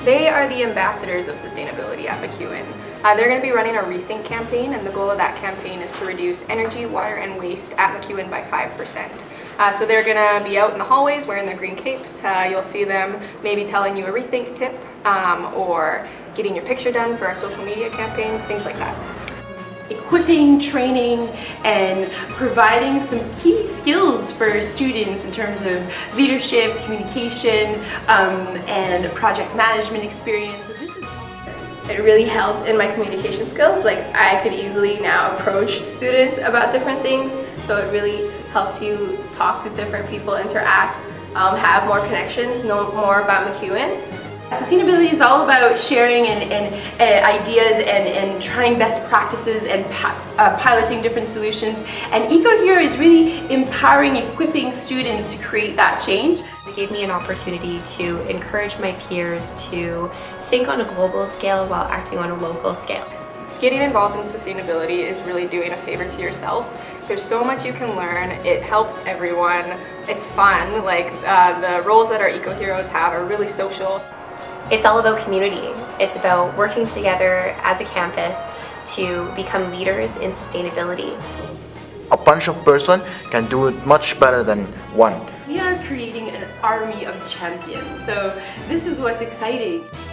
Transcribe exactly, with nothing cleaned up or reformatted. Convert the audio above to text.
They are the ambassadors of sustainability at MacEwan. Uh, they're going to be running a Rethink campaign, and the goal of that campaign is to reduce energy, water, and waste at MacEwan by five percent. Uh, so they're going to be out in the hallways wearing their green capes. Uh, you'll see them maybe telling you a Rethink tip um, or getting your picture done for our social media campaign, things like that. Equipping, training, and providing some key skills for students in terms of leadership, communication, um, and project management experience. So this is It really helped in my communication skills. Like, I could easily now approach students about different things, so it really helps you talk to different people, interact, um, have more connections, know more about MacEwan. Sustainability is all about sharing and, and uh, ideas and, and trying best practices and uh, piloting different solutions. And EcoHero is really empowering, equipping students to create that change. It gave me an opportunity to encourage my peers to think on a global scale while acting on a local scale. Getting involved in sustainability is really doing a favor to yourself. There's so much you can learn. It helps everyone. It's fun. Like uh, the roles that our EcoHeroes have are really social. It's all about community. It's about working together as a campus to become leaders in sustainability. A bunch of person can do it much better than one. We are creating an army of champions, so this is what's exciting.